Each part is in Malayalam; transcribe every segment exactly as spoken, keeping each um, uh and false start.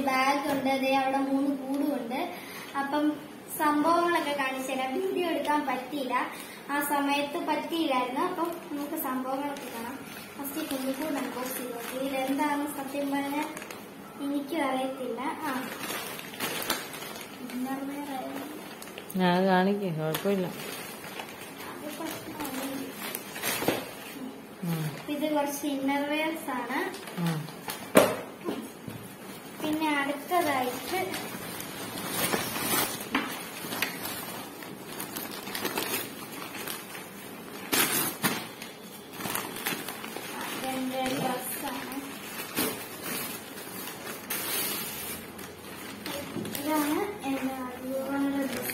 ബാഗ് ഉണ്ട്, അതേ അവിടെ മൂന്ന് കൂടുണ്ട്. അപ്പം സംഭവങ്ങളൊക്കെ കാണിച്ചു തരാം. വീഡിയോ എടുക്കാൻ പറ്റിയില്ല, ആ സമയത്ത് പറ്റിയില്ലായിരുന്നു. അപ്പം നമുക്ക് സംഭവങ്ങളൊക്കെ കാണാം. ഫസ്റ്റ് കുഞ്ഞുകൂട് അൺബോക്സ് ചെയ്ത് നോക്കി. ഇതിലെന്താണെന്ന് സത്യം പറഞ്ഞാൽ എനിക്കും അറിയത്തില്ല. ആ ഞാൻ കാണിക്കേ, കുഴപ്പമില്ല. ഇത് കുറച്ച് ഇന്നർവെയർസ് ആണ്. പിന്നെ അടുത്തതായിട്ട് രണ്ട് ഡ്രസ്സാണ്. ഇതാണ് എന്റെ അടിപൊളി ഡ്രസ്.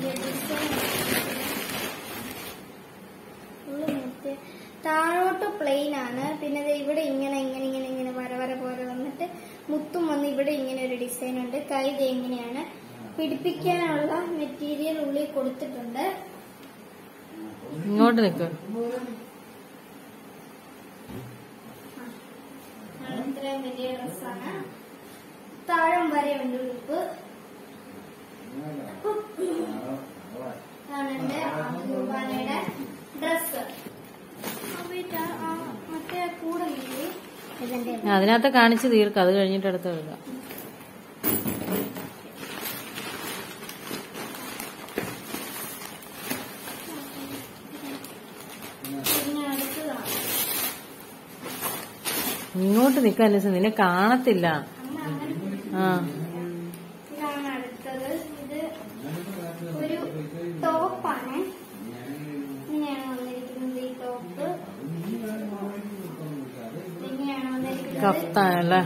താഴോട്ട് പ്ലെയിൻ ആണ്. പിന്നെ ഇവിടെ ഇങ്ങനെ ഇങ്ങനെ ഇങ്ങനെ ഇങ്ങനെ വര വര പോലെ വന്നിട്ട് മുത്തും വന്ന് ഇവിടെ ഇങ്ങനെ ഒരു ഡിസൈൻ ഉണ്ട്. കൈ ഇത് എങ്ങനെയാണ് പിടിപ്പിക്കാനുള്ള മെറ്റീരിയൽ ഉള്ളിൽ കൊടുത്തിട്ടുണ്ട്. ഇങ്ങോട്ട് നിൽക്ക. ഇത്രയും വലിയ ഡ്രസ്സാണ്. താഴം വരെ ഉണ്ട് ഉടുപ്പ്. അതാണ് എന്റെ കുർബാനയുടെ ഡ്രസ്. മറ്റേ കൂടെ അതിനകത്ത് കാണിച്ച് തീർക്കാം, അത് കഴിഞ്ഞിട്ട് അടുത്ത് എടുക്കാം. ഇങ്ങോട്ട് നിൽക്കാൻ നിന്നെ കാണത്തില്ല. ആ ഇതാണ് അടുത്തത്. ഇത് ഒരു ടോപ്പാണ്. ഇങ്ങനെയാണ് വന്നിരിക്കുന്നത് ഈ ടോപ്പ്. ഇങ്ങനെയാണ് വന്നിരിക്കുന്നത് കഫ്താനല്ലേ.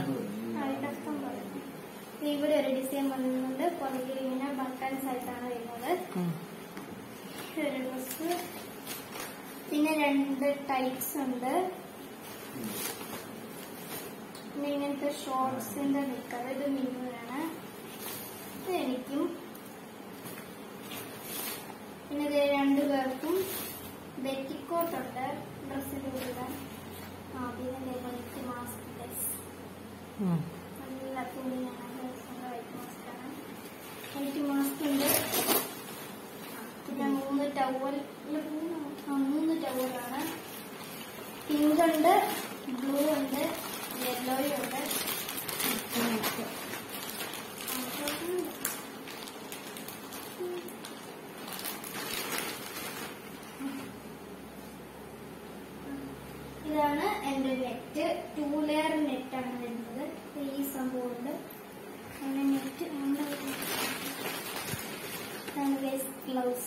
ഇവിടെ ഒരു ഡിസൈൻ വന്നിട്ടുണ്ട്. പുറകിൽ ഇങ്ങനെ ബട്ടൺസ് ആയിട്ടാണ് വരുന്നത്. ഒരു ഡ്രസ്. പിന്നെ രണ്ട് ടൈറ്റ്സ് ഉണ്ട്. പിന്നെ ഇങ്ങനത്തെ ഷോർട്സിന്റെ നിക്കർ. ഇത് മിന്നുവാണ്. ഇത് എനിക്കും. പിന്നെ ഇത് രണ്ടു പേർക്കും ബെറ്റിക്കോട്ട് ഉണ്ട് ഡ്രസ്സിന്റെ കൂടെ. ആ പിന്നെ വൈറ്റ് മാസ്ക്. നല്ല തുണിയാണ്. വൈറ്റ് മാസ്ക് ആണ്. വൈറ്റ് മാസ്ക് ഉണ്ട്. പിന്നെ മൂന്ന് ടവൽ. മൂന്ന് ടവലാണ്. പിങ്ക് ഉണ്ട്, ബ്ലൂ ഉണ്ട്, യെല്ലോയും ഉണ്ട്. ഇതാണ് എന്റെ നെറ്റ്. ടൂ ലെയർ നെറ്റാണ് വരുന്നത്. ഈ സംഭവമുണ്ട്. അങ്ങനെ നെറ്റ് ഗ്ലൗസ്.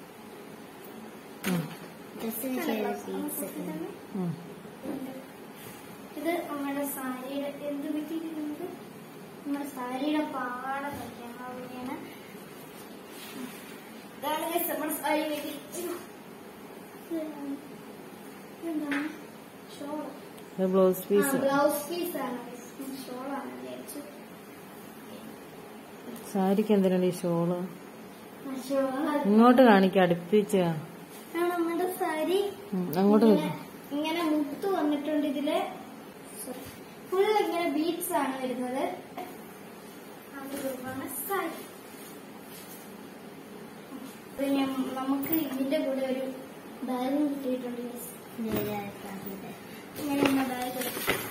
ഇത് നമ്മുടെ സാരിയുടെ എന്ത് പറ്റിയിരിക്കുന്നത് നമ്മുടെ സാരിയുടെ പാട പറ്റിയാണ്. ഇതാണ് നമ്മുടെ സാരി പറ്റി. എന്താണ് shawl? Blouse piece. Blouse piece ആണ്. ഷോളാണ് വിചാരിച്ചു. സാരിക്ക് എന്തിനാണ് ഈ ഷോള്? ഇങ്ങോട്ട് കാണിക്ക, അടുപ്പിച്ച നമ്മുടെ സാരി. അങ്ങോട്ട് ഇങ്ങനെ മുത്ത് വന്നിട്ടുണ്ട്. ഇതില് ഫുൾ ഇങ്ങനെ ബീഡ്സ് ആണ് വരുന്നത്. സാരി നമുക്ക് ഇതിന്റെ കൂടെ ഒരു ബാഗും കിട്ടിയിട്ടുണ്ട്. ഇങ്ങനെ ബാഗ്.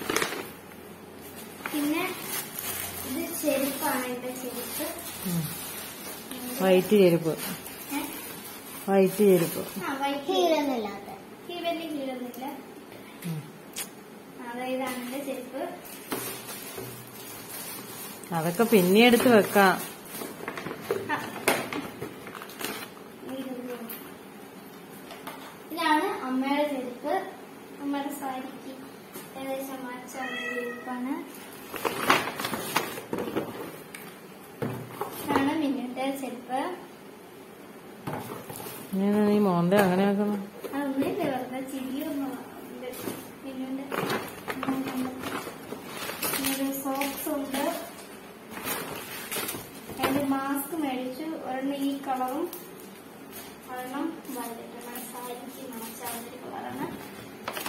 പിന്നെ ഇത് ചെരുപ്പാണ്. എന്റെ ചെരുപ്പ് വൈറ്റ് ചെരുപ്പ്. വൈറ്റ് ചെരുപ്പ്. ആ വൈറ്റ് ഹീലൊന്നുമില്ലാത്ത ഈ വലിയ ഹീലൊന്നുമില്ല. അതായതാണ് എന്റെ ചെരുപ്പ്. അതൊക്കെ പിന്നെ എടുത്ത് വെക്കാം. ഇതാണ് അമ്മയുടെ ചെരുപ്പ്. അമ്മയുടെ സാരിക്ക് ഏകദേശം മാച്ചാണ് ചെരുപ്പാണ്. ഇതാണ് മിന്നുന്റെ ചെരുപ്പ്. നീ മോന്റെ അങ്ങനെ ആക്കണം. അതൊന്നുമില്ല, വെറുതെ ചിരിയൊന്നും. മിന്നുന്റെ സോക്സ് ഉണ്ട്. രണ്ട് മാസ്ക് മേടിച്ചു. ഒരെണ്ണം ഈ കളറും ഒരെണ്ണം വന്നിട്ടുണ്ട്. സാരിക്ക് മാച്ചാവുന്നൊരു കളറാണ്.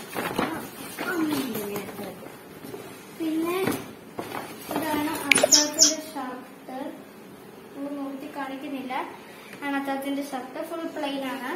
പിന്നെ ഇതാണ് അടുത്ത ഒന്നുമില്ല. അണത്താത്തിന്റെ ഷർട്ട് ഫുൾ പ്ലെയിൻ ആണ്.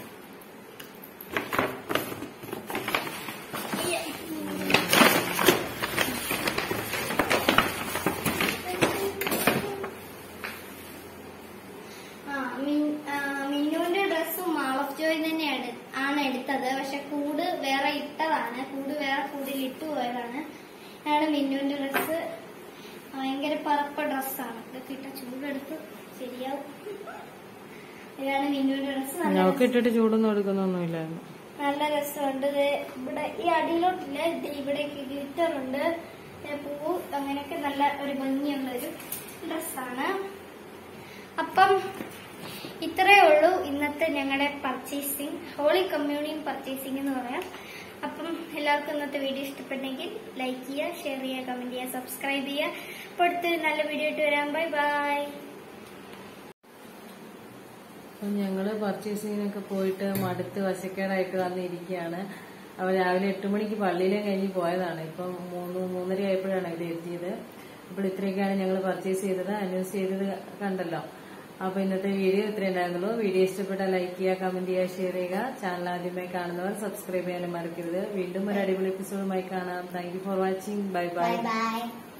മിന്നുവിന്റെ ഡ്രസ്സും മാൾ ഓഫ് ജോയ് തന്നെയാണ് ആണ് എടുത്തത്. പക്ഷെ കൂട് വേറെ ഇട്ടതാണ്. കൂട് വേറെ കൂടിൽ ഇട്ടു പോയതാണ്. അതാണ് മിന്നുവിന്റെ ഡ്രസ്സ്. ഭയങ്കര പറപ്പ ഡ്രസ്സാണ്. ഇതൊക്കെ ഇട്ട ചൂടെടുത്ത് ശരിയാവും. ഇതാണ് മിന്നുവിന്റെ ഡ്രസ്സ്. ഇട്ടിട്ട് ചൂടൊന്നും എടുക്കുന്നൊന്നുമില്ലായിരുന്നു. നല്ല രസമുണ്ട്. ഇവിടെ ഈ അടിയിലോട്ടില്ല, ഇവിടേക്ക് ഗ്ലിറ്റർ ഉണ്ട്, പൂവ്, അങ്ങനെയൊക്കെ നല്ല ഒരു ഭംഗിയുള്ള ഒരു ഡ്രസ്സാണ്. അപ്പം ഇത്രയേ ഉള്ളൂ ഇന്നത്തെ ഞങ്ങളുടെ പർച്ചേസിങ്, ഹോളി കമ്മ്യൂണിയൻ പർച്ചേസിംഗ് എന്ന് പറയാം. അപ്പം എല്ലാവർക്കും ഇന്നത്തെ വീഡിയോ ഇഷ്ടപ്പെട്ടെങ്കിൽ ലൈക്ക് ചെയ്യുക, ഷെയർ ചെയ്യുക, കമന്റ് ചെയ്യുക, സബ്സ്ക്രൈബ് ചെയ്യുക. അപ്പോൾ അടുത്തൊരു നല്ല വീഡിയോ ആയിട്ട് വരാം. Bye bye. ഞങ്ങള് പർച്ചേസിങ്ങിനൊക്കെ പോയിട്ട് മടുത്ത് വശക്കേടായിട്ട് വന്നിരിക്കുകയാണ്. അപ്പൊ രാവിലെ എട്ട് മണിക്ക് പള്ളിയിലെ കഴിഞ്ഞ് പോയതാണ്. ഇപ്പം മൂന്ന് മൂന്നര ആയപ്പോഴാണ് ഇത് എത്തിയത്. അപ്പോൾ ഇത്രയൊക്കെയാണ് ഞങ്ങൾ പർച്ചേസ് ചെയ്തത്. അനൗൺസ് ചെയ്തത് കണ്ടല്ലോ. അപ്പൊ ഇന്നത്തെ വീഡിയോ ഇത്രയും ഉണ്ടായിരുന്നുള്ളൂ. വീഡിയോ ഇഷ്ടപ്പെട്ടാൽ ലൈക്ക് ചെയ്യുക, കമന്റ് ചെയ്യുക, ഷെയർ ചെയ്യുക. ചാനൽ ആദ്യമായി കാണുന്നവർ സബ്സ്ക്രൈബ് ചെയ്യാനും മറക്കരുത്. വീണ്ടും ഒരു അടിപൊളി എപ്പിസോഡുമായി കാണാം. Thank you for watching. Bye by.